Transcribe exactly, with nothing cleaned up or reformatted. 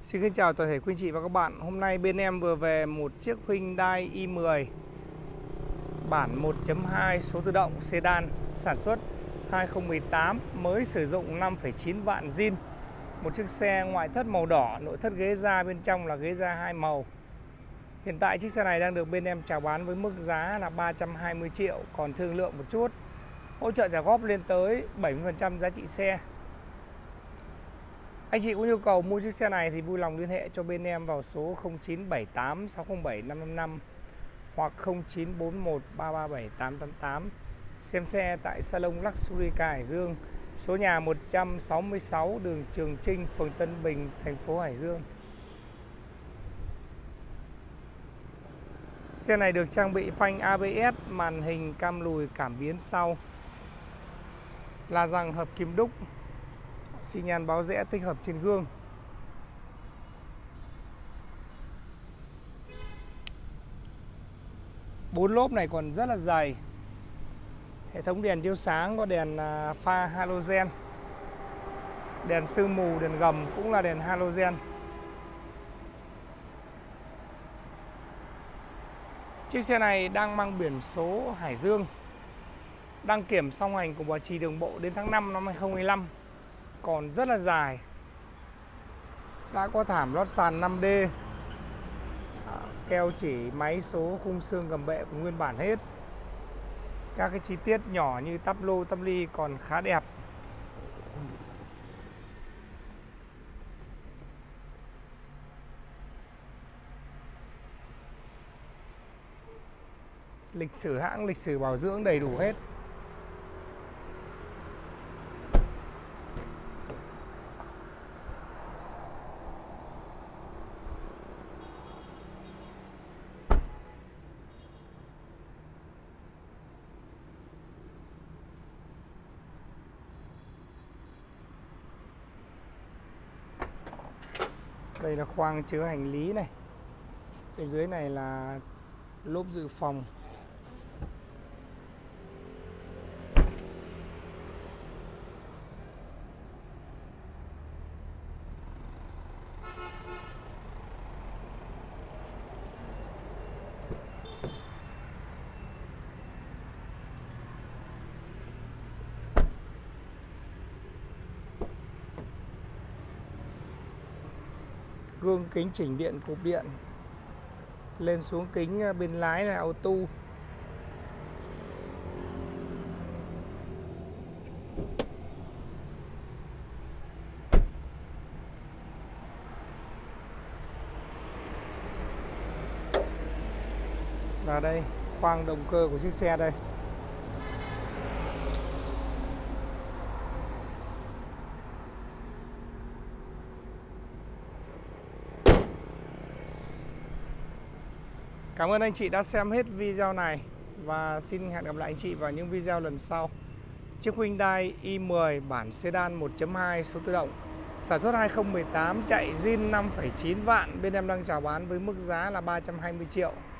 Xin kính chào toàn thể quý anh chị và các bạn. Hôm nay bên em vừa về một chiếc Hyundai i mười bản một chấm hai số tự động sedan sản xuất hai không một tám, mới sử dụng năm phẩy chín vạn zin. Một chiếc xe ngoại thất màu đỏ, nội thất ghế da bên trong là ghế da hai màu. Hiện tại chiếc xe này đang được bên em chào bán với mức giá là ba trăm hai mươi triệu, còn thương lượng một chút. Hỗ trợ trả góp lên tới bảy mươi phần trăm giá trị xe. Anh chị có nhu cầu mua chiếc xe này thì vui lòng liên hệ cho bên em vào số không chín bảy tám sáu không bảy năm năm năm hoặc không chín bốn một ba ba bảy tám tám tám. Xem xe tại Salon Luxury Car Hải Dương, số nhà một trăm sáu mươi sáu đường Trường Chinh, phường Tân Bình, thành phố Hải Dương. Xe này được trang bị phanh a bê ét, màn hình cam lùi cảm biến sau, la răng hợp kim đúc, xi nhan báo rẽ tích hợp trên gương. Bốn lốp này còn rất là dày. Hệ thống đèn chiếu sáng có đèn pha halogen, đèn sương mù, đèn gầm cũng là đèn halogen. Chiếc xe này đang mang biển số Hải Dương, đăng kiểm song hành của bảo trì đường bộ đến tháng năm năm hai không một lăm, còn rất là dài. Đã có thảm lót sàn năm D, keo chỉ, máy số, khung xương, gầm bệ của nguyên bản hết. Các cái chi tiết nhỏ như tắp lô, tắp ly còn khá đẹp. Lịch sử hãng, lịch sử bảo dưỡng đầy đủ hết. Đây là khoang chứa hành lý này. Bên dưới này là lốp dự phòng. Gương kính chỉnh điện, cụp điện. Lên xuống kính bên lái là auto. Và đây, khoang động cơ của chiếc xe đây. Cảm ơn anh chị đã xem hết video này và xin hẹn gặp lại anh chị vào những video lần sau. Chiếc Hyundai i mười bản sedan một chấm hai số tự động sản xuất hai không một tám, chạy zin năm phẩy chín vạn, bên em đang chào bán với mức giá là ba trăm hai mươi triệu.